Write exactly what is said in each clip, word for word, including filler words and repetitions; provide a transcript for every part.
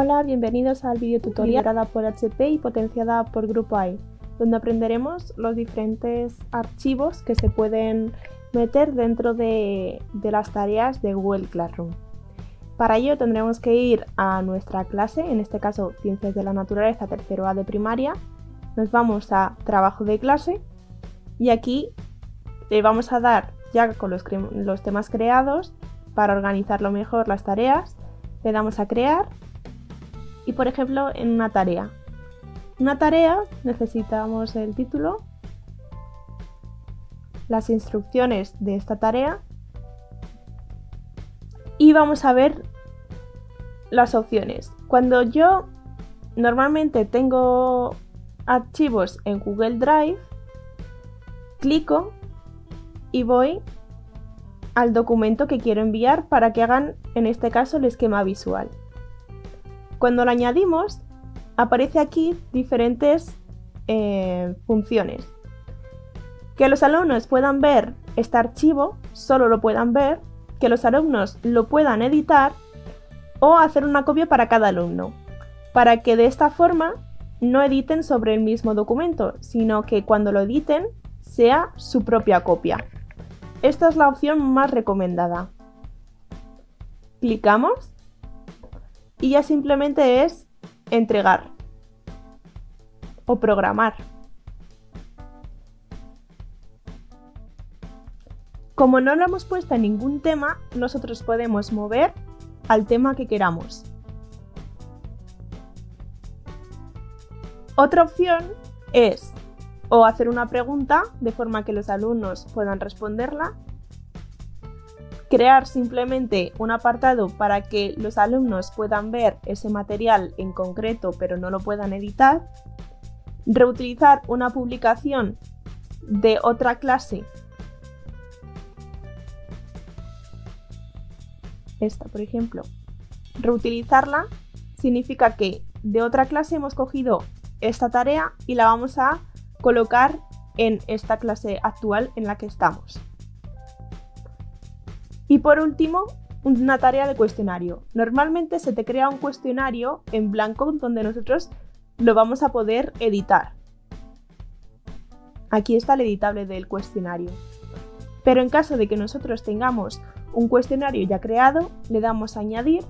Hola, bienvenidos al video tutorial creada por H P y potenciada por Grupo A I, donde aprenderemos los diferentes archivos que se pueden meter dentro de, de las tareas de Google Classroom. Para ello tendremos que ir a nuestra clase, en este caso Ciencias de la Naturaleza tercero A de primaria. Nos vamos a Trabajo de clase y aquí le vamos a dar, ya con los, los temas creados, para organizarlo mejor las tareas, le damos a crear. Y por ejemplo, en una tarea. Una tarea necesitamos el título, las instrucciones de esta tarea y vamos a ver las opciones. Cuando yo normalmente tengo archivos en Google Drive, clico y voy al documento que quiero enviar para que hagan, en este caso, el esquema visual. Cuando lo añadimos, aparece aquí diferentes eh, funciones. Que los alumnos puedan ver este archivo, solo lo puedan ver, que los alumnos lo puedan editar o hacer una copia para cada alumno, para que de esta forma no editen sobre el mismo documento, sino que cuando lo editen sea su propia copia. Esta es la opción más recomendada. Clicamos. Y ya simplemente es entregar o programar. Como no lo hemos puesto en ningún tema, nosotros podemos mover al tema que queramos. Otra opción es o hacer una pregunta de forma que los alumnos puedan responderla, crear simplemente un apartado para que los alumnos puedan ver ese material en concreto pero no lo puedan editar, reutilizar una publicación de otra clase, esta por ejemplo, reutilizarla significa que de otra clase hemos cogido esta tarea y la vamos a colocar en esta clase actual en la que estamos. Y por último, una tarea de cuestionario. Normalmente se te crea un cuestionario en blanco donde nosotros lo vamos a poder editar. Aquí está el editable del cuestionario. Pero en caso de que nosotros tengamos un cuestionario ya creado, le damos a añadir,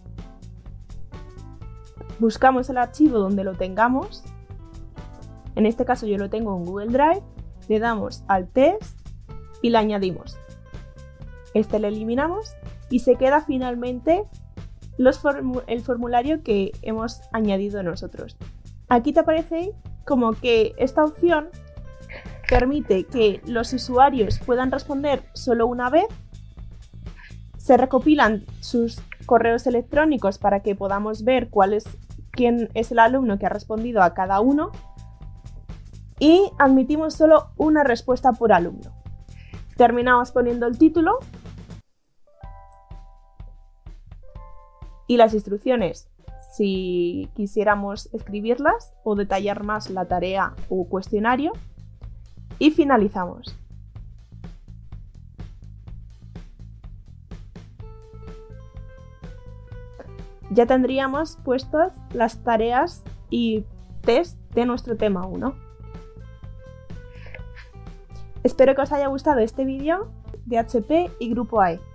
buscamos el archivo donde lo tengamos, en este caso yo lo tengo en Google Drive, le damos al test y le añadimos. Este lo eliminamos y se queda finalmente los formu el formulario que hemos añadido nosotros. Aquí te aparece como que esta opción permite que los usuarios puedan responder solo una vez, se recopilan sus correos electrónicos para que podamos ver cuál es, quién es el alumno que ha respondido a cada uno y admitimos solo una respuesta por alumno. Terminamos poniendo el título y las instrucciones, si quisiéramos escribirlas o detallar más la tarea o cuestionario, y finalizamos. Ya tendríamos puestas las tareas y test de nuestro tema uno. Espero que os haya gustado este vídeo de H P y Grupo A I.